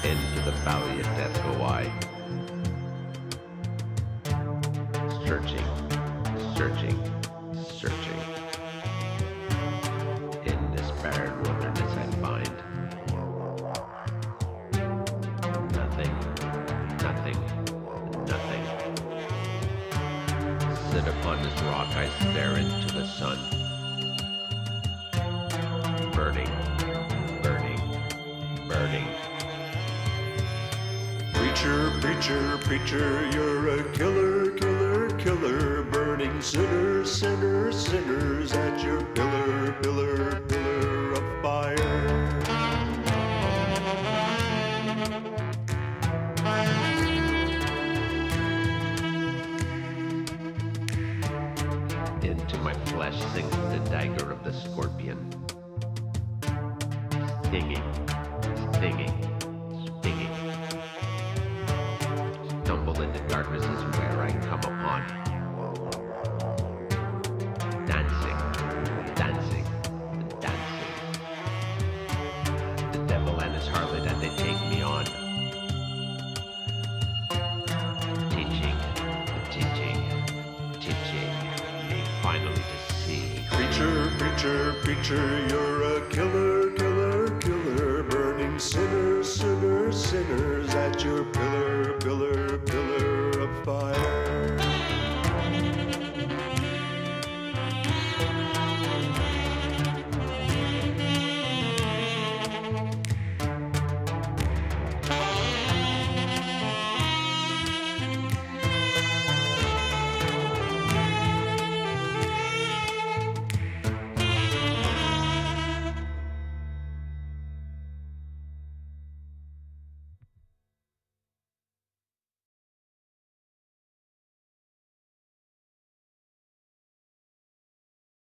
Into the valley of death go I, searching, searching, searching. In this barren wilderness I find nothing, nothing, nothing. Sit upon this rock, I stare into the sun. Burning, burning, burning. Preacher, preacher, preacher, you're a killer, killer, killer. Burning sinners, sinners, sinners at your pillar, pillar, pillar of fire. Into my flesh sinks the dagger of the scorpion. Stinging, stinging, stinging. Stumble into darkness is where I come upon. Dancing, dancing, dancing. The devil and his harlot and they take me on. Teaching, teaching, teaching me finally to see. Preacher, preacher, preacher, you're a killer, killer, killer. Burning sinners, sinners, sinners at your pillar.